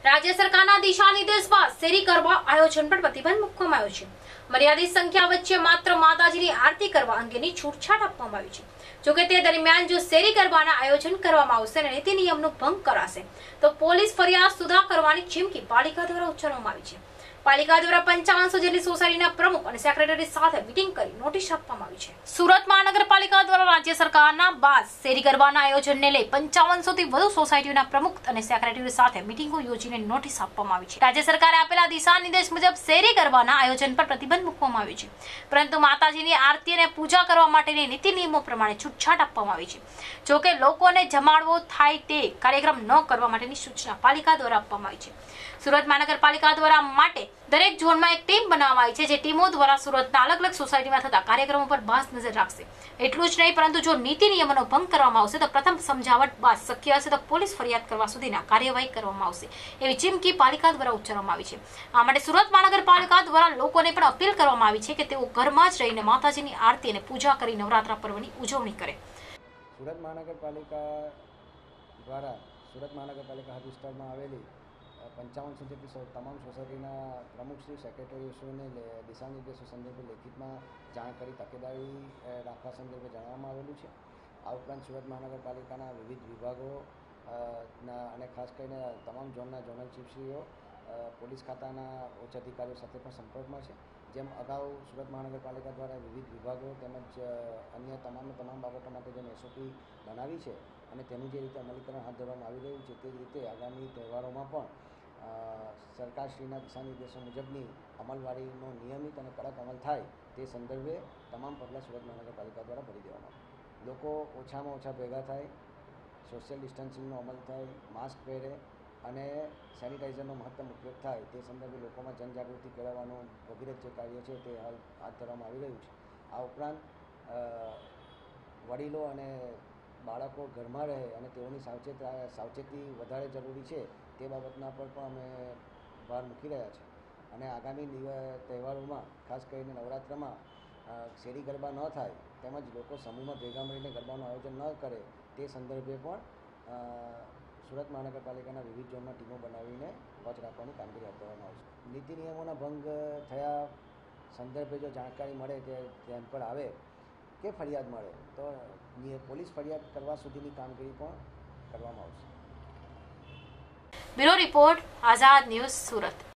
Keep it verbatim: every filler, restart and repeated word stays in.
રાજ્ય સરકારના દિશા નિર્દેશ બાદ શેરી કરવા આયોજન પર પ્રતિબંધ મૂકવામાં આવ્યો છે। મર્યાદિત સંખ્યા વચ્ચે માત્ર માતાજીની આરતી કરવા અંગેની છૂટછાટ આપવામાં આવી છે। જોકે તે દરમિયાન જો શેરી ગરબાના આયોજન કરવામાં આવશે અને નીતિ નિયમનો ભંગ કરાશે તો પોલીસ ફરિયાદ સુધા કરવાની ચીમકી પાલિકા દ્વારા ઉચ્ચારવામાં આવી છે। પાલિકા દ્વારા પંચાવનસો જેટલી સોસાયટીના પ્રમુખ અને સેક્રેટરી સાથે મીટિંગ કરી નોટિસ આપવામાં આવી છે। સુરત મહાનગરપાલિકા દ્વારા રાજ્ય સરકારના બાદ શેરી ગરબાના આયોજનને લઈ પંચાવનસો થી વધુ સોસાયટીના પ્રમુખ અને સેક્રેટરી સાથે મીટિંગો યોજીને નોટિસ આપવામાં આવી છે। રાજ્ય સરકારે આપેલા દિશા નિર્દેશ મુજબ શેરી ગરબાના આયોજન પર પ્રતિબંધ મૂકવામાં આવ્યો છે, પરંતુ માતાજીની આરતી અને પૂજા કરવા માટેની નીતિ નિયમો પ્રમાણે છૂટછાટ આપવામાં આવી છે। જોકે લોકોને જમાડવો થાય તે કાર્યક્રમ ન કરવા માટેની સૂચના પાલિકા દ્વારા આપવામાં આવી છે। સુરત મહાનગરપાલિકા દ્વારા માટે દરેક ઝોનમાં એક ટીમ બનાવવામાં આવી છે, જે ટીમો દ્વારા સુરતના અલગ અલગ સોસાયટીમાં થતા કાર્યક્રમો પર ખાસ નજર રાખશે। એટલું જ નહીં, પરંતુ જો નીતિ નિયમોનો ભંગ કરવામાં આવશે તો પ્રથમ સમજાવટ બાદ શક્ય હશે તો પોલીસ ફરિયાદ કરવા સુધીના કાર્યવાહી કરવામાં આવશે, એવી ચીમકી પાલિકા દ્વારા ઉચ્ચારવામાં આવી છે। આ માટે સુરત મહાનગરપાલિકા દ્વારા લોકોને પણ અપીલ કરવામાં આવી છે કે તેઓ ઘરમાં જ રહીને માતાજીની આરતી અને પૂજા કરી નવરાત્રા પર્વની ઉજવણી કરે। સુરત મહાનગરપાલિકા દ્વારા સુરત મહાનગરપાલિકા હદ વિસ્તારમાં આવેલી પંચાવનસો જેટલી તમામ સોસાયટીના પ્રમુખશ્રી સેક્રેટરીશ્રીઓને દિશા નિર્દેશો સંદર્ભે લેખિતમાં જાણ કરી તકેદારી રાખવા સંદર્ભે જણાવવામાં આવેલું છે। આ ઉપરાંત સુરત મહાનગરપાલિકાના વિવિધ વિભાગો ના અને ખાસ કરીને તમામ ઝોનના ઝોનલ ચીફશ્રીઓ પોલીસ ખાતાના ઉચ્ચ અધિકારીઓ સાથે પણ સંપર્કમાં છે। જેમ અગાઉ સુરત મહાનગરપાલિકા દ્વારા વિવિધ વિભાગો તેમજ અન્ય તમામ તમામ બાબતો માટે જેમ એસઓપી બનાવી છે અને તેનું જે રીતે અમલીકરણ હાથ ધરવામાં આવી રહ્યું છે તે જ રીતે આગામી તહેવારોમાં પણ સરકારશ્રીના દિશા નિર્દેશો મુજબની અમલવારીનો નિયમિત અને કડક અમલ થાય તે સંદર્ભે તમામ પગલાં સુરત મહાનગરપાલિકા દ્વારા ભરી દેવામાં આવે। લોકો ઓછામાં ઓછા ભેગા થાય, સોશિયલ ડિસ્ટન્સિંગનો અમલ થાય, માસ્ક પહેરે અને સેનિટાઈઝરનો મહત્તમ ઉપયોગ થાય તે સંદર્ભે લોકોમાં જનજાગૃતિ કેળવવાનું ભગીરથ જે કાર્ય છે તે હાલ હાથ ધરવામાં આવી રહ્યું છે। આ ઉપરાંત વડીલો અને બાળકો ઘરમાં રહે અને તેઓની સાવચેત સાવચેતી વધારે જરૂરી છે તે બાબતના પર પણ અમે ભાર મૂકી રહ્યા છીએ અને આગામી તહેવારોમાં ખાસ કરીને નવરાત્રમાં શેરી ગરબા ન થાય તેમજ લોકો સમૂહમાં ભેગા મળીને ગરબાનું આયોજન ન કરે તે સંદર્ભે પણ સુરત મહાનગરપાલિકાના વિવિધ ઝોનમાં ટીમો બનાવીને વોચ રાખવાની કામગીરી હાથ ધરવામાં આવશે। નીતિ નિયમોના ભંગ થયા સંદર્ભે જો જાણકારી મળે કે ધ્યાન પર આવે કે ફરિયાદ મળે તો પોલીસ ફરિયાદ કરવા સુધીની કામગીરી પણ કરવામાં આવશે। Bureau report, Azad news, Surat.